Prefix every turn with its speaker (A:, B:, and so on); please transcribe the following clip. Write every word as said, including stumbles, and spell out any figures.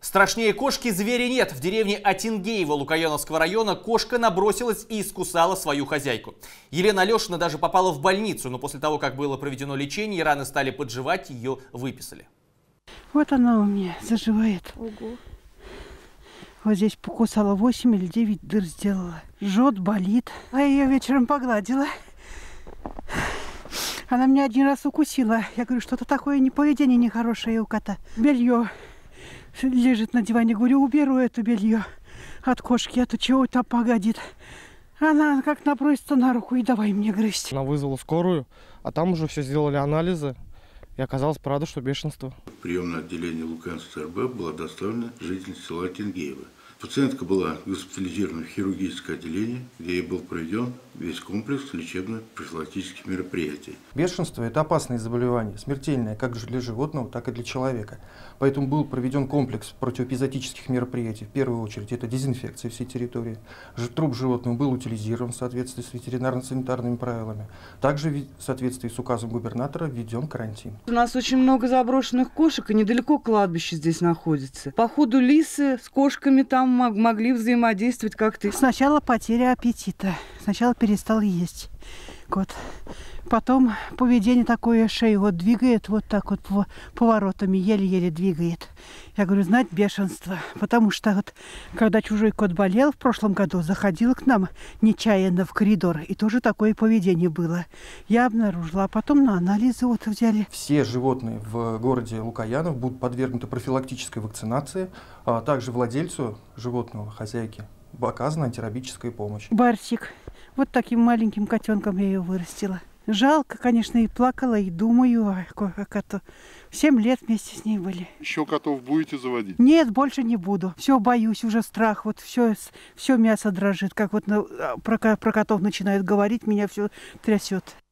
A: Страшнее кошки зверя нет. В деревне Атингеево Лукояновского района кошка набросилась и искусала свою хозяйку. Елена Алешина даже попала в больницу, но после того, как было проведено лечение, раны стали подживать, ее выписали.
B: Вот она у меня заживает.
C: Ого.
B: Вот здесь покусала восемь или девять дыр сделала. Жжет, болит. А я ее вечером погладила. Она меня один раз укусила. Я говорю, что-то такое не поведение нехорошее у кота. Белье лежит на диване. Говорю, уберу это белье от кошки, а то чего там погодит. Она как набросится на руку и давай мне грызть.
D: Она вызвала скорую, а там уже все сделали анализы. И оказалось, правда, что бешенство.
E: В приемное отделение Лукояновского РБ была доставлена жительница села Атингеево. Пациентка была госпитализирована в хирургическое отделение, где ей был проведен весь комплекс лечебно-профилактических мероприятий.
F: Бешенство – это опасное заболевание, смертельное как для животного, так и для человека. Поэтому был проведен комплекс противоэпизоотических мероприятий. В первую очередь это дезинфекция всей территории. Труп животного был утилизирован в соответствии с ветеринарно-санитарными правилами. Также в соответствии с указом губернатора введен карантин.
G: У нас очень много заброшенных кошек, и недалеко кладбище здесь находится. По ходу лисы с кошками там могли взаимодействовать как-то.
B: Сначала потеря аппетита. Сначала перестал есть кот. Потом поведение такое, шею вот двигает вот так вот поворотами, еле-еле двигает. Я говорю, знать бешенство. Потому что вот, когда чужой кот болел в прошлом году, заходил к нам нечаянно в коридор, и тоже такое поведение было. Я обнаружила, а потом на анализы вот взяли.
F: Все животные в городе Лукоянов будут подвергнуты профилактической вакцинации, а также владельцу животного, хозяйке, оказана антирабическая помощь.
B: Барсик. Вот таким маленьким котенком я ее вырастила. Жалко, конечно, и плакала, и думаю о коту. Семь лет вместе с ней были.
H: Еще котов будете заводить?
B: Нет, больше не буду. Все, боюсь, уже страх. Вот все, все мясо дрожит. Как вот на, про, про котов начинают говорить, меня все трясет.